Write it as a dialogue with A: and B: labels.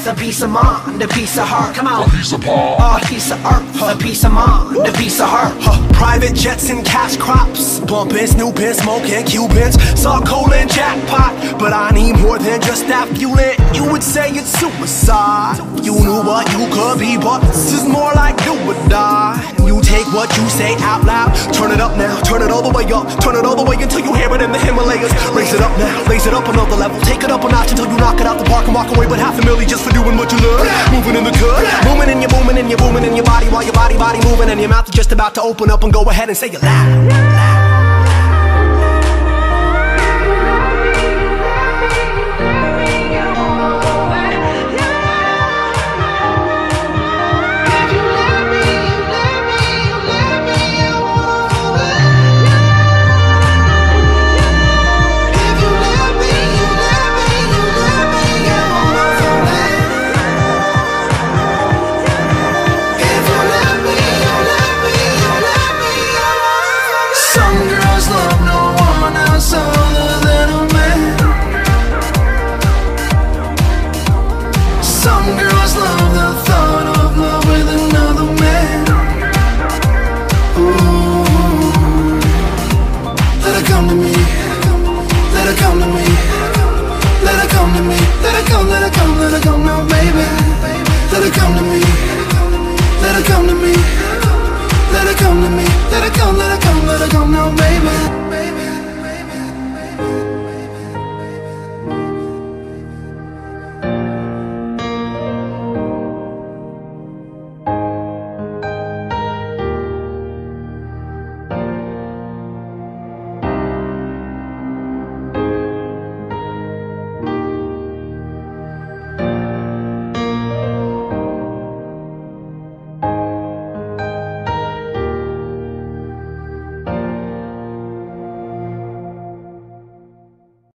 A: a piece of mind, a piece of heart. Come on.
B: A piece of palm,
A: A piece of earth, a piece of mind, a piece of heart.
C: Private jets and cash crops, bumping, snooping, smoking Cubans, saw coal and jackpot. But I need more than just that fueling. You would say it's suicide. You knew what you could be, but this is more like do or die. You take what you say out loud, turn it up now, turn it all the way up, turn it all the way until you hear it in the Himalayas. Raise it up now, raise it up another level, take it up a notch until you knock it out the park and walk away with $500,000 just for doing what you love. Moving in the cut, moving and you're booming and you're booming in your body while your body moving and your mouth is just about to open up and go ahead and say it loud.